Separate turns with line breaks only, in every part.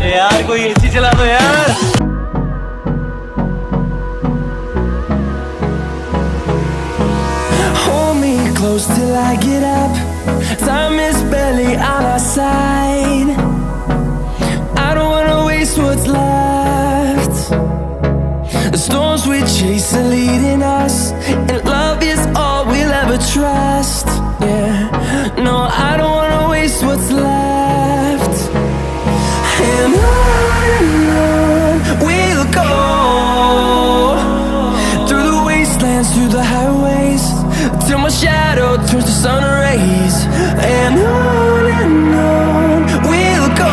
यार कोई एसी चला दो यार।
Hold me close till I get up. Time is barely on our side. I don't wanna waste what's left. The storms we chase are leading us, and love is all we'll ever trust. Yeah, no, I don't wanna waste what's left. And on we'll go, through the wastelands, through the highways, till my shadow turns to sun rays. And on we'll go,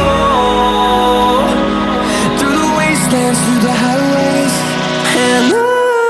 through the wastelands, through the highways, and on we'll go.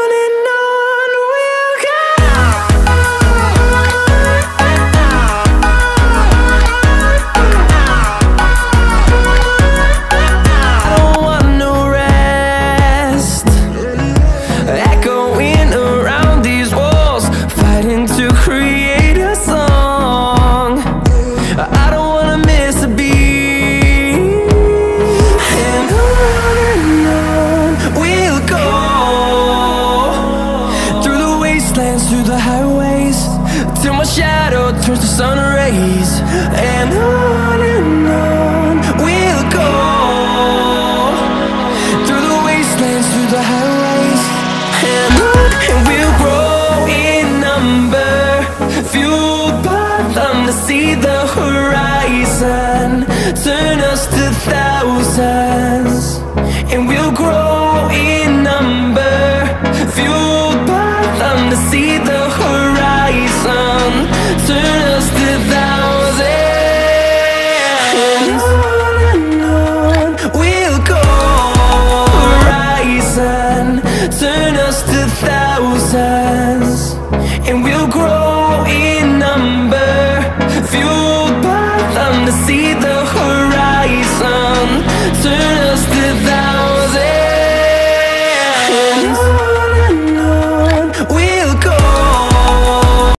I don't want no rest, echoing around these walls, fighting to create a song. I don't wanna miss a beat. And on we'll go, through the wastelands, through the highways, till my shadow turns to sun rays. And on we'll go, through the wastelands, through the highways, and we'll grow in number, fueled by them to see the horizon, turn us to thousands, and we'll grow